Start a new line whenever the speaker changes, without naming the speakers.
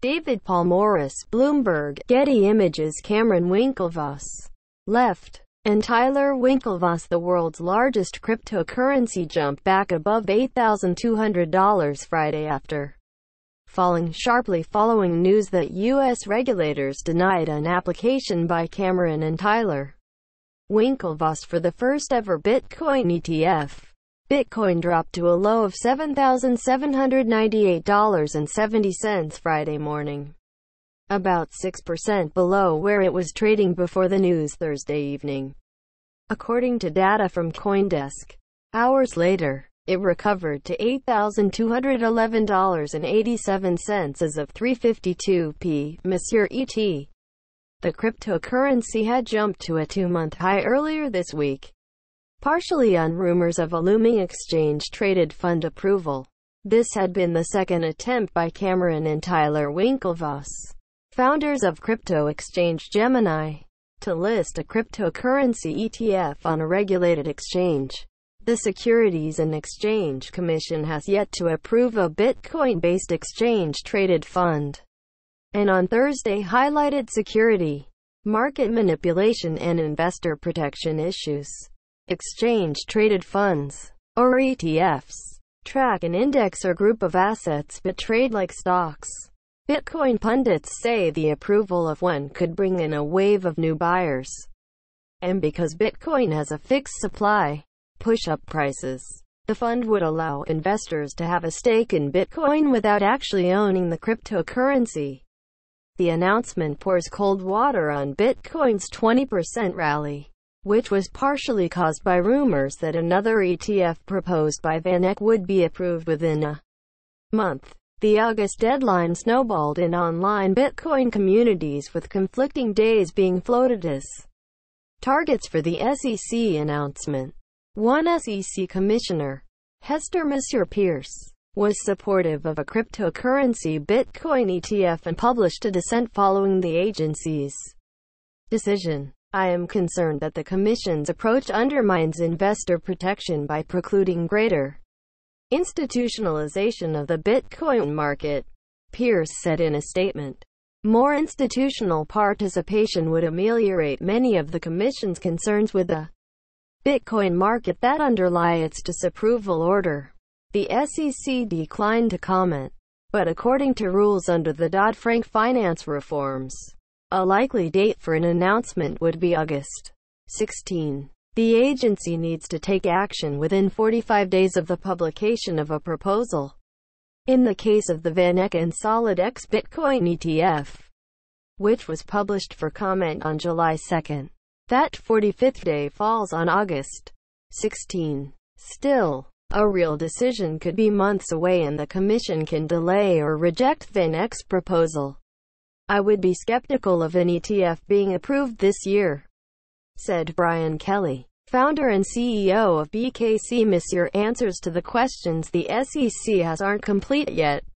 David Paul Morris, Bloomberg, Getty Images Cameron Winklevoss, left, and Tyler Winklevoss. The world's largest cryptocurrency jumped back above $8,200 Friday after falling sharply following news that U.S. regulators denied an application by Cameron and Tyler Winklevoss for the first-ever Bitcoin ETF. Bitcoin dropped to a low of $7,798.70 Friday morning, about 6% below where it was trading before the news Thursday evening. According to data from CoinDesk, hours later, it recovered to $8,211.87 as of 3:52 p.m. ET. The cryptocurrency had jumped to a two-month high earlier this week, partially on rumors of a looming exchange-traded fund approval. This had been the second attempt by Cameron and Tyler Winklevoss, founders of crypto exchange Gemini, to list a cryptocurrency ETF on a regulated exchange. The Securities and Exchange Commission has yet to approve a Bitcoin-based exchange-traded fund, and on Thursday highlighted security, market manipulation and investor protection issues. Exchange-traded funds, or ETFs, track an index or group of assets but trade like stocks. Bitcoin pundits say the approval of one could bring in a wave of new buyers. And because Bitcoin has a fixed supply, push-up prices, the fund would allow investors to have a stake in Bitcoin without actually owning the cryptocurrency. The announcement pours cold water on Bitcoin's 20% rally, which was partially caused by rumors that another ETF proposed by VanEck would be approved within a month. The August deadline snowballed in online Bitcoin communities, with conflicting days being floated as targets for the SEC announcement. One SEC commissioner, Hester M. Peirce, was supportive of a cryptocurrency Bitcoin ETF and published a dissent following the agency's decision. "I am concerned that the Commission's approach undermines investor protection by precluding greater institutionalization of the Bitcoin market," Peirce said in a statement. More institutional participation would ameliorate many of the Commission's concerns with the Bitcoin market that underlie its disapproval order. The SEC declined to comment, but according to rules under the Dodd-Frank finance reforms, a likely date for an announcement would be August 16. The agency needs to take action within 45 days of the publication of a proposal. In the case of the VanEck and SolidX Bitcoin ETF, which was published for comment on July 2, that 45th day falls on August 16. Still, a real decision could be months away and the Commission can delay or reject VanEck's proposal. "I would be skeptical of an ETF being approved this year," said Brian Kelly, founder and CEO of BKCM. Answers to the questions the SEC has aren't complete yet.